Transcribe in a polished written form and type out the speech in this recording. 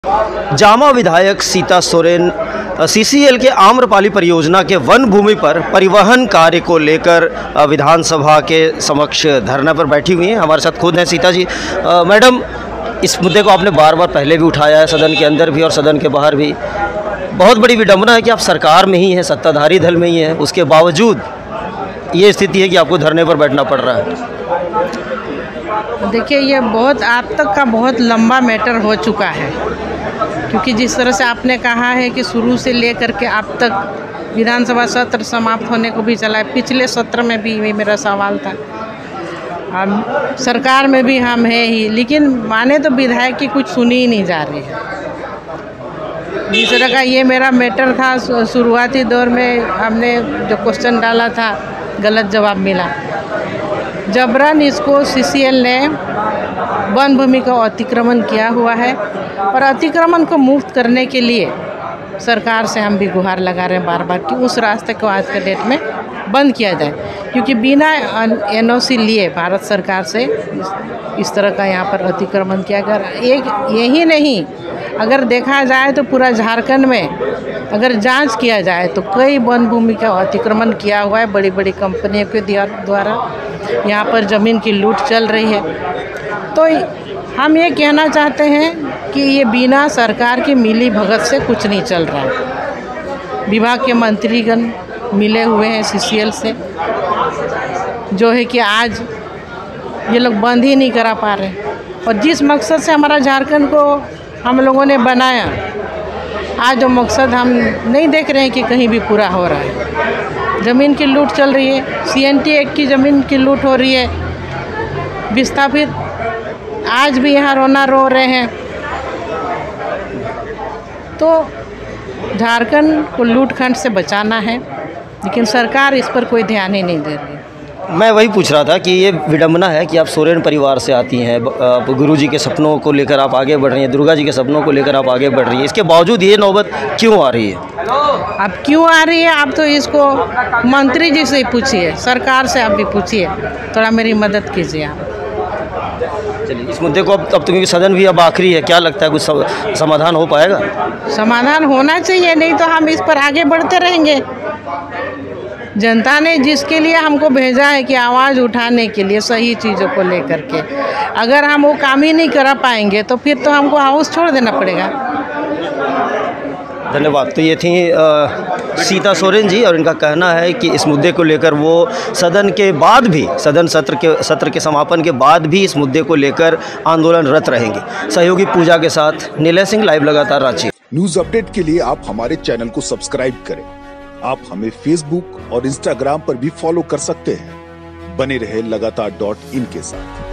जामा विधायक सीता सोरेन सीसीएल के आम्रपाली परियोजना के वन भूमि पर परिवहन कार्य को लेकर विधानसभा के समक्ष धरना पर बैठी हुई हैं। हमारे साथ खुद हैं सीता जी। मैडम, इस मुद्दे को आपने बार बार पहले भी उठाया है, सदन के अंदर भी और सदन के बाहर भी। बहुत बड़ी विडंबना है कि आप सरकार में ही हैं, सत्ताधारी दल में ही हैं, उसके बावजूद ये स्थिति है कि आपको धरने पर बैठना पड़ रहा है। देखिए, ये बहुत आप तक का बहुत लंबा मैटर हो चुका है, क्योंकि जिस तरह से आपने कहा है कि शुरू से लेकर के अब तक विधानसभा सत्र समाप्त होने को भी चला है। पिछले सत्र में भी ये मेरा सवाल था, अब सरकार में भी हम हैं ही, लेकिन माने तो विधायक की कुछ सुनी ही नहीं जा रही है। जिस तरह का ये मेरा मैटर था, शुरुआती दौर में हमने जो क्वेश्चन डाला था गलत जवाब मिला। जबरन इसको सीसीएल ने वन भूमि का अतिक्रमण किया हुआ है और अतिक्रमण को मुक्त करने के लिए सरकार से हम भी गुहार लगा रहे हैं बार बार कि उस रास्ते को आज के डेट में बंद किया जाए, क्योंकि बिना एनओसी लिए भारत सरकार से इस तरह का यहाँ पर अतिक्रमण किया गया। एक यही नहीं, अगर देखा जाए तो पूरा झारखंड में अगर जांच किया जाए तो कई वन भूमि का अतिक्रमण किया हुआ है। बड़ी बड़ी कंपनियों के द्वारा यहाँ पर ज़मीन की लूट चल रही है। तो हम ये कहना चाहते हैं कि ये बिना सरकार की मिली भगत से कुछ नहीं चल रहा है। विभाग के मंत्रीगण मिले हुए हैं सीसीएल से, जो है कि आज ये लोग बंद ही नहीं करा पा रहे। और जिस मकसद से हमारा झारखंड को हम लोगों ने बनाया, आज वो मकसद हम नहीं देख रहे हैं कि कहीं भी पूरा हो रहा है। ज़मीन की लूट चल रही है, सीएनटी एक्ट की ज़मीन की लूट हो रही है। विस्थापित आज भी यहाँ रोना रो रहे हैं। तो झारखंड को लूटखंड से बचाना है, लेकिन सरकार इस पर कोई ध्यान ही नहीं दे रही। मैं वही पूछ रहा था कि ये विडंबना है कि आप सोरेन परिवार से आती हैं, गुरुजी के सपनों को लेकर आप आगे बढ़ रही हैं, दुर्गा जी के सपनों को लेकर आप आगे बढ़ रही हैं, इसके बावजूद ये नौबत क्यों आ रही है? अब क्यों आ रही है, आप तो इसको मंत्री जी से ही पूछिए, सरकार से आप भी पूछिए, थोड़ा मेरी मदद कीजिए आप। चलिए, इस मुद्दे को अब तो क्योंकि सदन भी अब आखिरी है, क्या लगता है कुछ समाधान हो पाएगा? समाधान होना चाहिए, नहीं तो हम इस पर आगे बढ़ते रहेंगे। जनता ने जिसके लिए हमको भेजा है कि आवाज़ उठाने के लिए सही चीज़ों को लेकर के, अगर हम वो काम ही नहीं कर पाएंगे तो फिर तो हमको हाउस छोड़ देना पड़ेगा। धन्यवाद। तो ये थी सीता सोरेन जी, और इनका कहना है कि इस मुद्दे को लेकर वो सदन के बाद भी, सदन सत्र के समापन के बाद भी इस मुद्दे को लेकर आंदोलनरत रहेंगे। सहयोगी पूजा के साथ नीलय सिंह, लाइव लगातार रांची। न्यूज अपडेट के लिए आप हमारे चैनल को सब्सक्राइब करें। आप हमें फेसबुक और इंस्टाग्राम पर भी फॉलो कर सकते हैं। बने रहे लगातार.in के साथ।